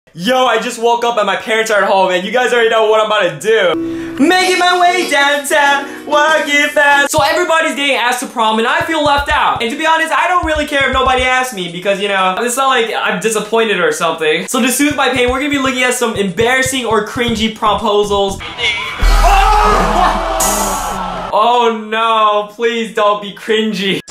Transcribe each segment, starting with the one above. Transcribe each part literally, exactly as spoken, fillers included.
Yo, I just woke up and my parents are at home and you guys already know what I'm about to do. Making my way downtown, walking fast. So everybody's getting asked to prom and I feel left out. And to be honest, I don't really care if nobody asks me because, you know, it's not like I'm disappointed or something. So to soothe my pain, we're gonna be looking at some embarrassing or cringy promposals. Oh! Oh no, please don't be cringy.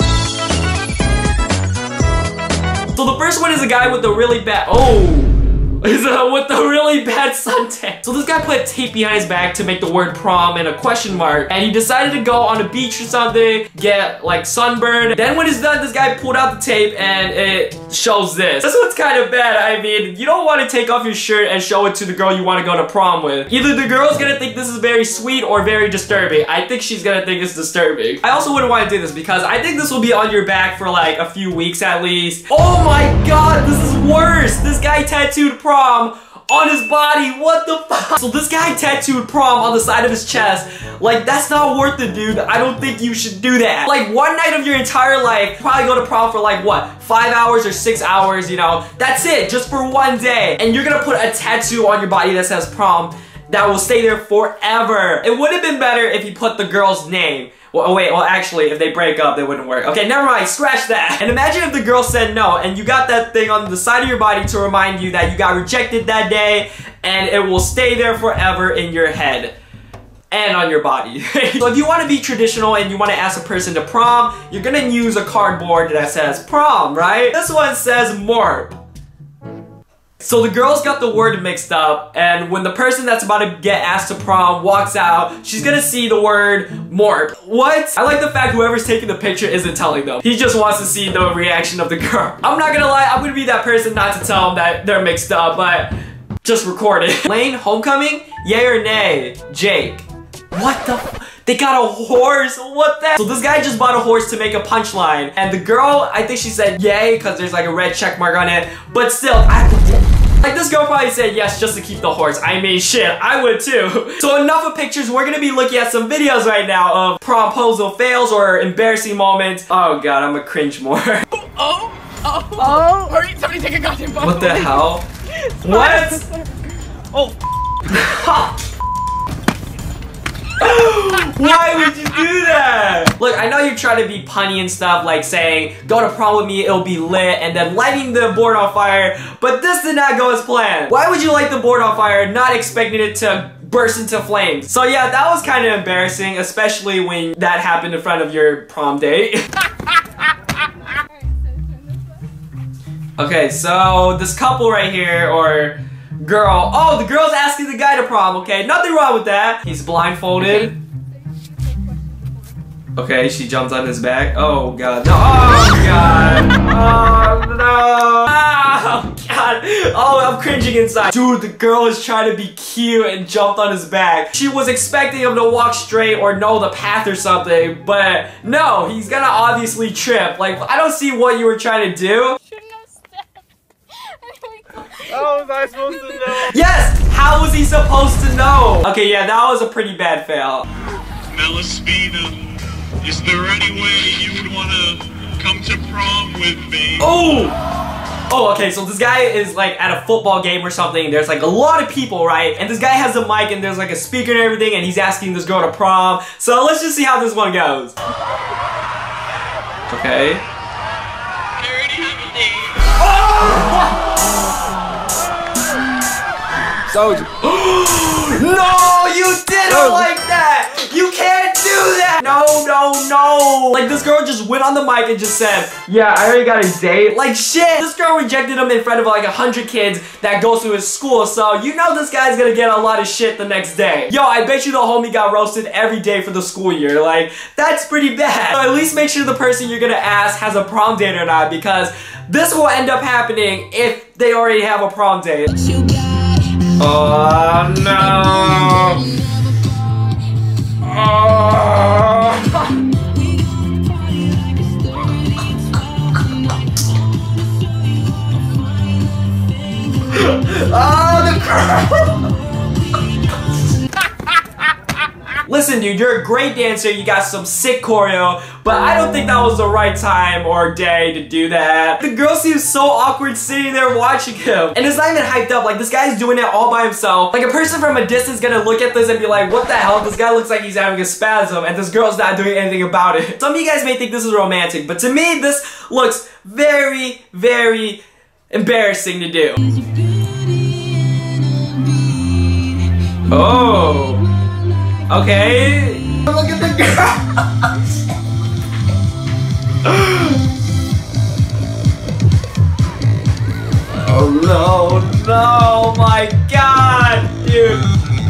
So the first one is a guy with a really bad, oh. Is uh, with the really bad suntan. So this guy put tape behind his back to make the word prom and a question mark. And he decided to go on a beach or something, get like sunburned. Then when he's done, this guy pulled out the tape and it shows this. This one's kind of bad. I mean, you don't want to take off your shirt and show it to the girl you want to go to prom with. Either the girl's gonna think this is very sweet or very disturbing. I think she's gonna think it's disturbing. I also wouldn't want to do this because I think this will be on your back for like a few weeks at least. Oh my god, this is worse. This guy tattooed prom prom on his body. What the fuck? So this guy tattooed prom on the side of his chest. Like, that's not worth it, dude. I don't think you should do that. Like, one night of your entire life, probably go to prom for like, what, five hours or six hours, you know? That's it, just for one day. And you're gonna put a tattoo on your body that says prom that will stay there forever. It would have been better if you put the girl's name. Well, wait, well actually, if they break up, they wouldn't work. Okay, never mind, scratch that. And imagine if the girl said no, and you got that thing on the side of your body to remind you that you got rejected that day, and it will stay there forever in your head. And on your body. So if you want to be traditional and you want to ask a person to prom, you're gonna use a cardboard that says prom, right? This one says morp. So the girls got the word mixed up, and when the person that's about to get asked to prom walks out, she's gonna see the word morp. What? I like the fact whoever's taking the picture isn't telling them. He just wants to see the reaction of the girl. I'm not gonna lie, I'm gonna be that person not to tell them that they're mixed up, but just record it. Lane, homecoming? Yay or nay? Jake. What the f- They got a horse, what the? So this guy just bought a horse to make a punchline, and the girl, I think she said yay, because there's like a red check mark on it, but still, I, like this girl probably said yes just to keep the horse. I mean, shit, I would too. So enough of pictures, we're gonna be looking at some videos right now of promposal fails or embarrassing moments. Oh god, I'm a cringe more. Oh, oh, oh, oh. Hurry, somebody take a goddamn bottle. What the hell? What? Oh. Why would you do that? Look, I know you're trying to be punny and stuff, like saying, go to prom with me, it'll be lit, and then lighting the board on fire, but this did not go as planned. Why would you light the board on fire not expecting it to burst into flames? So yeah, that was kind of embarrassing, especially when that happened in front of your prom date. Okay, so this couple right here, or girl. Oh, the girl's asking the guy to prom, okay? Nothing wrong with that. He's blindfolded. Okay, she jumps on his back. Oh, God. No. Oh, God. Oh, no. Oh, God. Oh, I'm cringing inside. Dude, the girl is trying to be cute and jumped on his back. She was expecting him to walk straight or know the path or something, but no, he's gonna obviously trip. Like, I don't see what you were trying to do. How was I supposed to know? Yes! How was he supposed to know? Okay, yeah, that was a pretty bad fail. Melaspina, is there any way you would want to come to prom with me? Oh! Oh, okay, so this guy is like at a football game or something. There's like a lot of people, right? And this guy has a mic and there's like a speaker and everything, and he's asking this girl to prom. So let's just see how this one goes. Okay. I already have a date. Oh! Soldier. No, you didn't like that! You can't do that! No, no, no! Like, this girl just went on the mic and just said, yeah, I already got a date. Like, shit! This girl rejected him in front of like a hundred kids that goes to his school, so you know this guy's gonna get a lot of shit the next day. Yo, I bet you the homie got roasted every day for the school year. Like, that's pretty bad. So at least make sure the person you're gonna ask has a prom date or not, because this will end up happening if they already have a prom date. Oh no! Oh! Oh, the girl! listen, dude, you're a great dancer. You got some sick choreo, but I don't think that was the right time or day to do that. The girl seems so awkward sitting there watching him. And it's not even hyped up. Like, this guy's doing it all by himself. Like, a person from a distance gonna look at this and be like, what the hell? This guy looks like he's having a spasm, and this girl's not doing anything about it. Some of you guys may think this is romantic, but to me, this looks very, very embarrassing to do. Oh. Okay. Look at the girl. Oh no, no, my God, dude.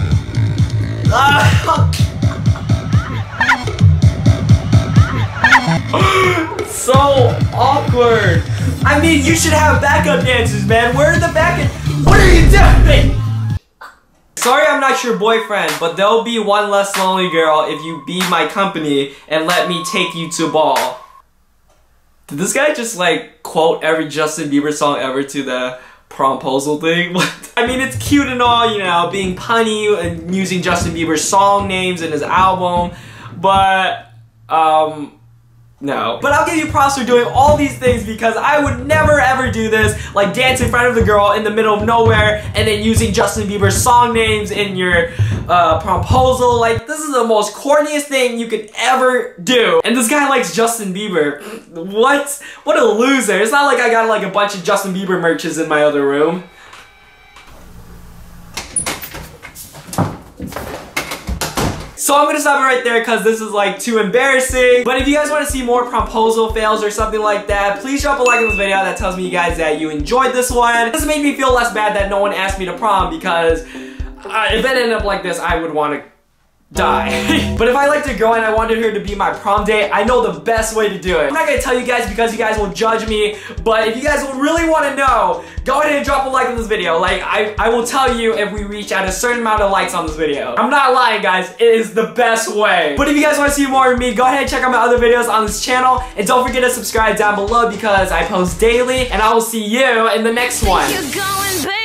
So awkward. I mean, you should have backup dancers, man. Where are the backup? What are you doing? Sorry I'm not your boyfriend, but there'll be one less lonely girl if you be my company and let me take you to ball. Did this guy just like quote every Justin Bieber song ever to the promposal thing? I mean, it's cute and all, you know, being punny and using Justin Bieber's song names in his album, but um no. But I'll give you props for doing all these things because I would never ever do this, like dance in front of the girl in the middle of nowhere and then using Justin Bieber's song names in your uh, promposal. Like, this is the most corniest thing you could ever do. And this guy likes Justin Bieber. What? What a loser. It's not like I got like a bunch of Justin Bieber merches in my other room. So I'm gonna stop it right there because this is like too embarrassing. But if you guys want to see more promposal fails or something like that, please drop a like on this video. That tells me you guys that you enjoyed this one. This made me feel less bad that no one asked me to prom because uh, if it ended up like this, I would want to die. But if I liked a girl and I wanted her to be my prom date, I know the best way to do it. I'm not gonna tell you guys because you guys will judge me, but if you guys really want to know, go ahead and drop a like on this video. Like, I, I will tell you if we reach at a certain amount of likes on this video. I'm not lying, guys. It is the best way. But if you guys want to see more of me, go ahead and check out my other videos on this channel. And don't forget to subscribe down below because I post daily. And I will see you in the next one.